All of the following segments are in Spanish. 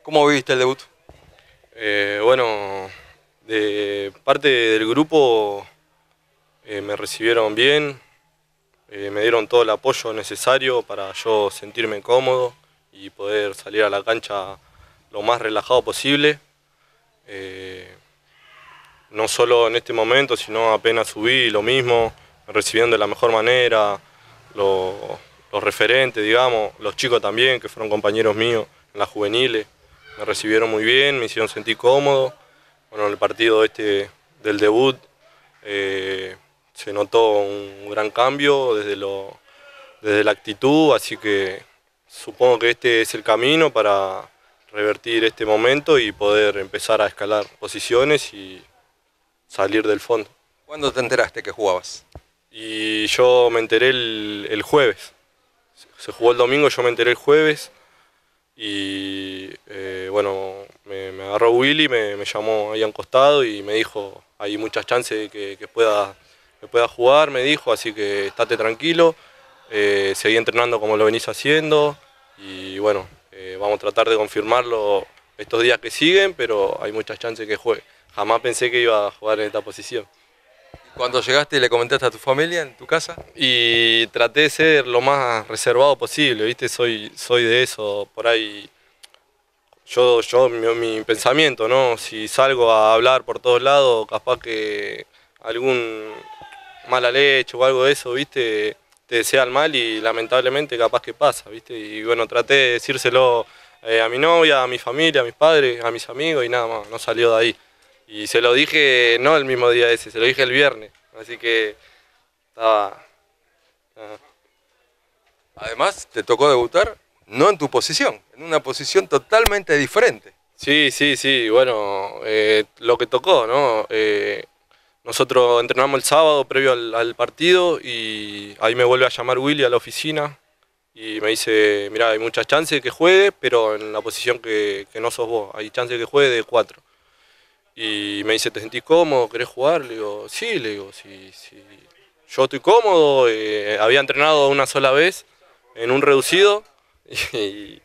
¿Cómo viviste el debut? Bueno, de parte del grupo me recibieron bien, me dieron todo el apoyo necesario para yo sentirme cómodo y poder salir a la cancha lo más relajado posible. Eh, no solo en este momento, sino apenas subí, lo mismo, me recibieron de la mejor manera, los, los referentes, digamos, los chicos también, que fueron compañeros míos en las juveniles, me recibieron muy bien, me hicieron sentir cómodo. Bueno, en el partido este del debut se notó un gran cambio desde la actitud, así que supongo que este es el camino para revertir este momento y poder empezar a escalar posiciones y salir del fondo. ¿Cuándo te enteraste que jugabas? Y yo me enteré el jueves, se jugó el domingo, yo me enteré el jueves y bueno, me agarró Willy, me llamó ahí a un costado y me dijo, hay muchas chances de que pueda jugar, me dijo, así que estate tranquilo, seguí entrenando como lo venís haciendo y bueno, vamos a tratar de confirmarlo estos días que siguen, pero hay muchas chances que juegue. Jamás pensé que iba a jugar en esta posición. Cuando llegaste y le comentaste a tu familia en tu casa, Y traté de ser lo más reservado posible, ¿viste? Soy de eso, por ahí, mi pensamiento, ¿no? Si salgo a hablar por todos lados, capaz que algún mala leche o algo de eso, ¿viste? Te desean mal y lamentablemente capaz que pasa, ¿viste? Y bueno, traté de decírselo a mi novia, a mi familia, a mis padres, a mis amigos y nada más, no salió de ahí. Y se lo dije no el mismo día ese, se lo dije el viernes, así que estaba... ah, además te tocó debutar no en tu posición, en una posición totalmente diferente. Sí, sí, sí, bueno, lo que tocó, ¿no? Nosotros entrenamos el sábado previo al partido y ahí me vuelve a llamar Willy a la oficina y me dice, mirá, hay muchas chances que juegue, pero en la posición que no sos vos, hay chances que juegue de 4. Y me dice, ¿te sentís cómodo? ¿Querés jugar? Le digo, sí, sí, sí. Yo estoy cómodo, había entrenado una sola vez en un reducido y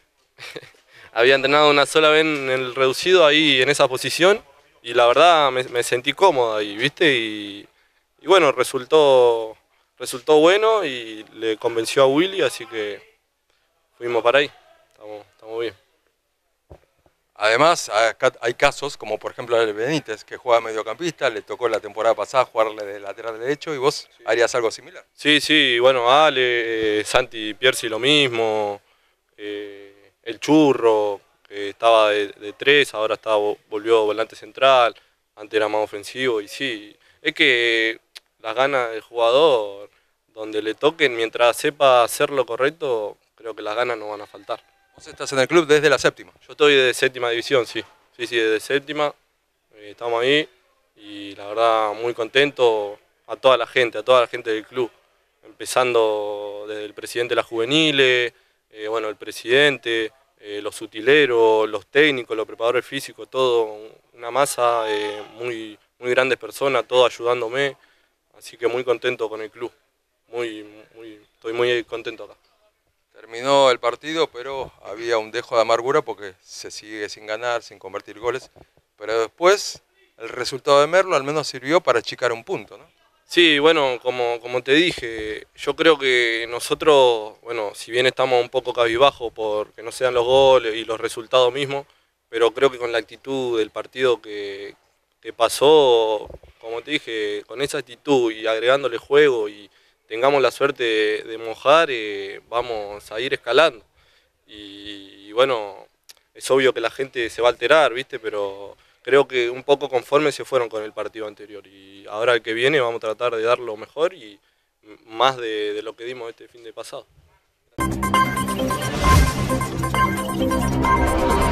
había entrenado una sola vez en el reducido ahí en esa posición y la verdad me sentí cómodo ahí, ¿viste? Y bueno, resultó bueno y le convenció a Willy, así que fuimos para ahí, estamos bien. Además, acá hay casos, como por ejemplo el Benítez, que juega mediocampista, le tocó la temporada pasada jugarle de lateral derecho y vos harías algo similar. Sí, sí, bueno, Ale, Santi Piercy lo mismo, el Churro, que estaba de 3, ahora volvió volante central, antes era más ofensivo y sí, es que las ganas del jugador, donde le toquen, mientras sepa hacer lo correcto, creo que las ganas no van a faltar. Vos estás en el club desde la séptima. Yo estoy de séptima división, sí, sí, sí, desde séptima, estamos ahí y la verdad muy contento a toda la gente del club, empezando desde el presidente de las juveniles, bueno, el presidente, los utileros, los técnicos, los preparadores físicos, todo, una masa, muy grandes personas, todos ayudándome, así que muy contento con el club, estoy muy contento acá. Terminó el partido, pero había un dejo de amargura porque se sigue sin ganar, sin convertir goles. Pero después, el resultado de Merlo al menos sirvió para achicar un punto, ¿no? Sí, bueno, como te dije, yo creo que nosotros, bueno, si bien estamos un poco cabizbajos porque no se dan los goles y los resultados mismos, pero creo que con la actitud del partido que pasó, como te dije, con esa actitud y agregándole juego y tengamos la suerte de mojar, vamos a ir escalando. Y bueno, es obvio que la gente se va a alterar, ¿viste? Pero creo que un poco conforme se fueron con el partido anterior. Y ahora el que viene vamos a tratar de dar lo mejor y más de lo que dimos este fin de pasado.